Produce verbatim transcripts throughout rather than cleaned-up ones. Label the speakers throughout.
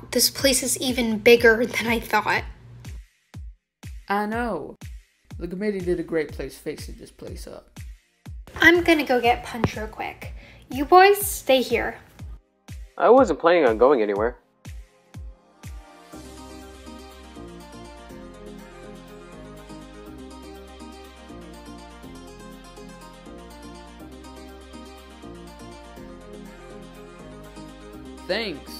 Speaker 1: this place is even bigger than I thought.
Speaker 2: I know. The committee did a great place fixing this place up.
Speaker 1: I'm gonna go get Punch real quick. You boys, stay here.
Speaker 3: I wasn't planning on going anywhere.
Speaker 2: Thanks.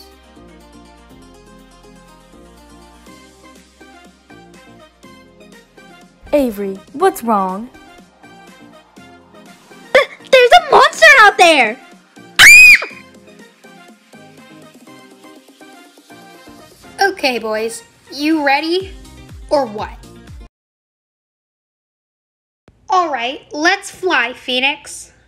Speaker 4: Avery, what's wrong?
Speaker 5: There's a monster out there!
Speaker 1: Okay, boys, you ready? Or what? Alright, let's fly, Phoenix.